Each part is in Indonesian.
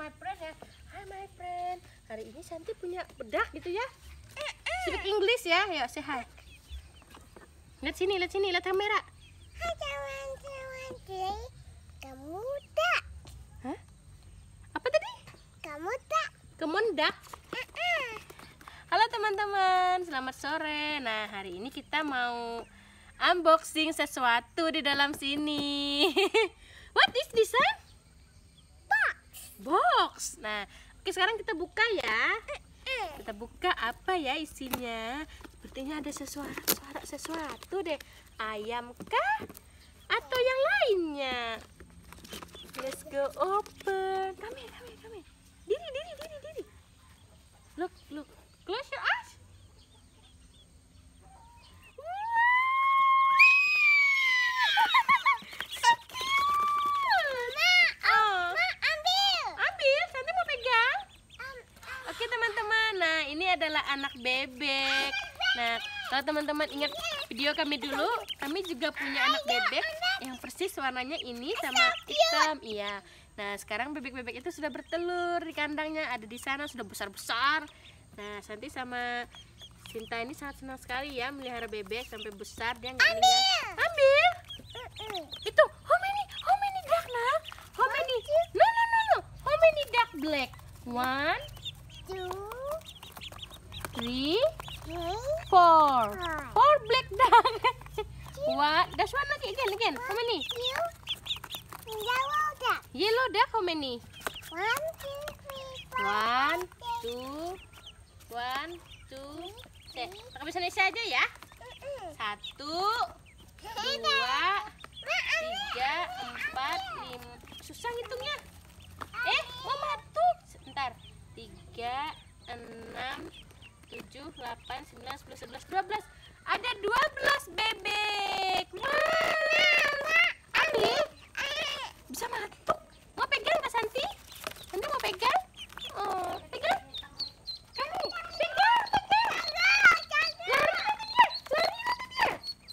my friend ya. Hai my friend. Hari ini Santi punya bedak gitu ya. Speak English ya. Yuk say hi. Lihat sini, lihat kamera. Hai teman-teman, kamu tak? Hah? Apa tadi? Kamu tak? Kemendak. Halo teman-teman, selamat sore. Nah, hari ini kita mau unboxing sesuatu di dalam sini. What is this? Box. Nah, oke, sekarang kita buka ya. Kita buka apa ya isinya. Sepertinya ada sesuatu deh. Ayam kah? Atau yang lainnya? Let's go open. Kami. Diri. Look. Close your eyes. So cute. Ambil. Santi mau pegang. Oke teman-teman. Nah, ini adalah anak bebek. Nah, kalau teman-teman ingat video kami dulu, kami juga punya anak bebek yang persis warnanya ini sama hitam. Iya. Nah, sekarang bebek-bebek itu sudah bertelur di kandangnya, ada di sana, sudah besar-besar. Nah, Santi sama Sinta ini sangat senang sekali ya melihara bebek sampai besar. Dia nggak ambil. Itu how many duck nah? How many? No. How many duck black? 1, 2, 3, 4. 4 black duck. What? That's one again. How many? Yellow duck how many? 1, 2. 1, 2. Pakai bahasa Indonesia aja ya. 1, 2, 3, 4, 5. Susah ngitungnya. Mau matuk. Sebentar. 3, 6, 7, 8, 9, 10, 11, 12. Ada 12 bebek. Ambil. Bisa matuk. Mau pegang Kak Santi? Santi mau pegang? Oh, pegang. Kamu pegang. Lari dia.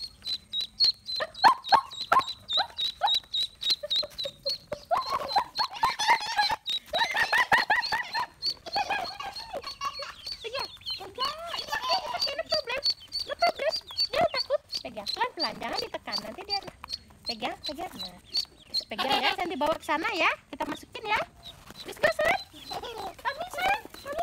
Dia takut. Pegang pelan-pelan, jangan ditekan, nanti dia pegang. Nah, pegang ya, nanti bawa ke sana ya. Kita masukin ya. Let's go, San. Kami, San.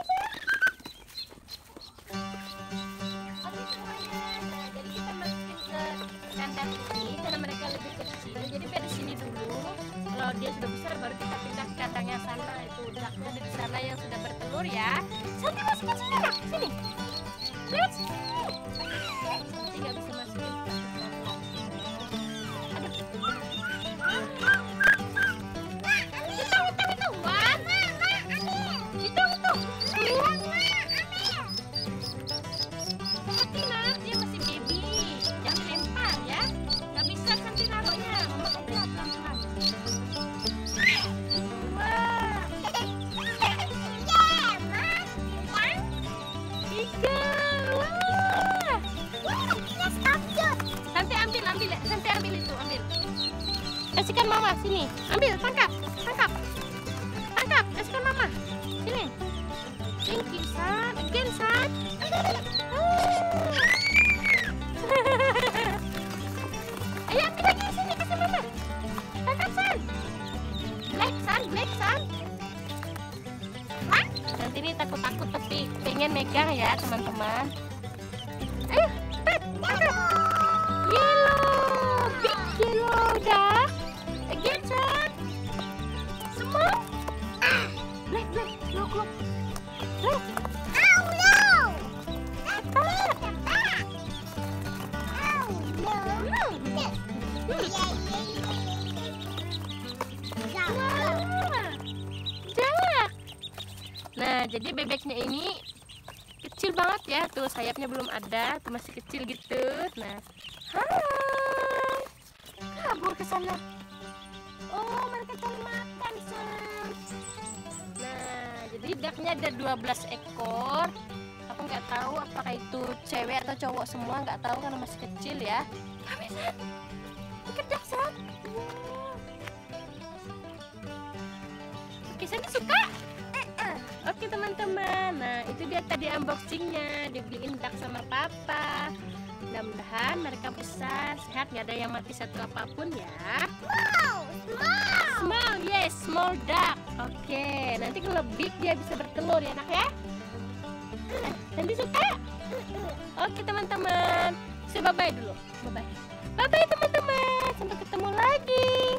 Oke semuanya. Nah, jadi kita masukin ke kandang ini karena mereka lebih kecil. Jadi dari sini dulu. Kalau dia sudah besar baru kita pindah ke kandangnya sana. Itu daknya ada di sana yang sudah bertelur ya. Santi masukin sini, Nak. Sini. Lihat sini. Santi nggak bisa masukin. Santi ambil itu, ambil. Kasihkan mama sini. Ambil, tangkap. Kasihkan mama. Sini. Thank you, San. Again, San. Ayo ambil lagi sini, kasih mama. Tangkap, San. Black, San. Nanti ini takut tapi pengen megang ya, teman-teman. Ayo, tangkap. Yellow duck. Again, San. Semua. Black. Look. Oh no. Duck. Nah, jadi bebeknya ini kecil banget ya. Tuh sayapnya belum ada, tuh masih kecil gitu. Nah, kabur ke sana. Oh, mereka cari makan, San. Nah, jadi ducknya ada 12 ekor. Aku nggak tahu apakah itu cewek atau cowok semua, nggak tahu karena masih kecil ya. Kami, San. Ikat duck, San. Oke, Santi suka. Oke teman-teman, nah itu dia tadi unboxingnya, dibeliin duck sama papa. Mudah-mudahan mereka besar, sehat, nggak ada yang mati satu apapun ya. Small, yes, small duck. Oke, nanti kalau big dia bisa bertelur ya nak ya. Nanti suka. Oke teman-teman, saya bye-bye dulu. Bye-bye. Bye-bye teman-teman, sampai ketemu lagi.